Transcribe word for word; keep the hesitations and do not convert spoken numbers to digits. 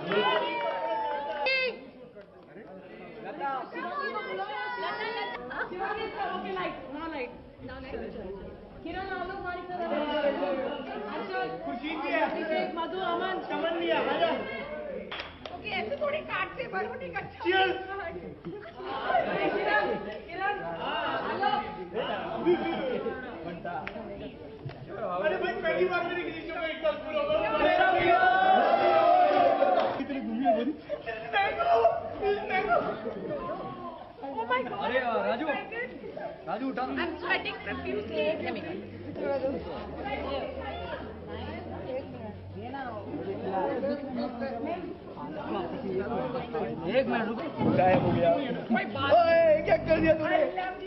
मधु अमन चमन लिया ओके ऐसे थोड़ी काटते बलून इकट्ठा किरण किरण हेलो अरे भाई पहली बार मेरी ग्रीष्म में एक साल पूरा हो गया कितनी घूमी है बड़ी Oh my God! अरे राजू राजू उठा I'm sweating profusely. Let me go. एक मिनट रुको, गायब हो गया। क्या कर दिया तूने?